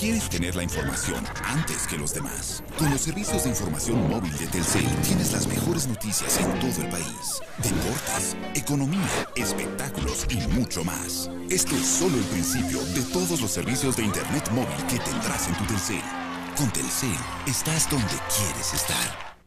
Quieres tener la información antes que los demás. Con los servicios de información móvil de Telcel tienes las mejores noticias en todo el país. Deportes, economía, espectáculos y mucho más. Esto es solo el principio de todos los servicios de internet móvil que tendrás en tu Telcel. Con Telcel estás donde quieres estar.